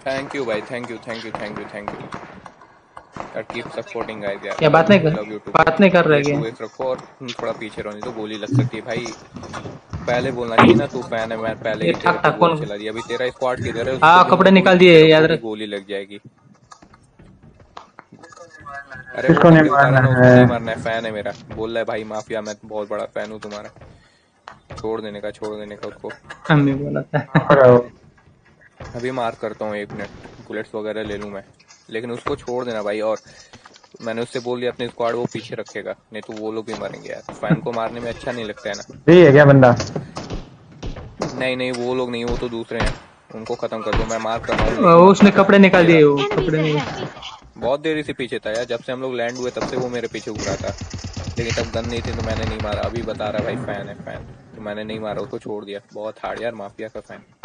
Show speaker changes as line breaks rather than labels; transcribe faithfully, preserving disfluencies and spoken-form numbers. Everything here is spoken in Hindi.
थैंक यू भाई, thank you thank you thank you thank you यार, कीप सपोर्टिंग गाइस यार,
क्या बात
लव
नहीं
यू
कर
लव यू टू।
बात नहीं कर रहे
ये
क्या?
टू एक्स रखो और तुम थोड़ा पीछे रहो, नहीं तो गोली लग सकती है भाई। पहले बोलना चाहिए ना, तू फैन है, मैं पहले
ये
ही तेरे
ठक
पे
ठक
गोली
कौन?
चला दी। अभी तेरा स्क्वाड किधर है, उसको
हाँ
बोलना
कपड़े
कोई
निकाल दिए
पीछे
याद
रखो, अभी
रख।
गोली लग जाएगी। अरे वो
किसको नहीं
कपड़े उतारा
मारना
ना, उसको
है?
नहीं मारना है, फैन है मेरा, बोल रहा है भाई माफिया, मैं बहुत बड़ा फैन हूँ तुम्हारा। छोड़ देने का, छोड़ देने का उसको।
मम्मी बोला था।
हेलो।
अभी मार करता हूँ, एक मिनट, बुलेट्स वगैरह ले लूँ मैं, लेकिन उसको छोड़ देना भाई। और मैंने उससे बोल दिया अपने स्क्वाड वो पीछे रखेगा, नहीं तो वो लोग भी मरेंगे यार, फैन को मारने में अच्छा नहीं लगता है ना।
यही है क्या बंदा?
नहीं नहीं, वो लोग नहीं, वो तो दूसरे हैं, उनको खत्म कर दो, मैं मार कर रहा हूँ, लेकिन मत
उसने
मारना।
कपड़े निकाल
ये
दिए, वो
रहा,
कपड़े नहीं।
बहुत देरी से पीछे था यार, जब से हम लोग लैंड हुए तब से वो मेरे पीछे घूरा था, लेकिन तब गन नहीं थी तो मैंने नहीं मारा। अभी बता रहा भाई फैन है फैन, तो मैंने नहीं मारा, उसको छोड़ दिया। बहुत हार्ड यार माफिया का फैन।